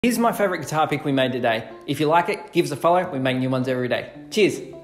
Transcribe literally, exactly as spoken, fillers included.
Here's my favorite guitar pick we made today. If you like it, give us a follow. We make new ones every day. Cheers.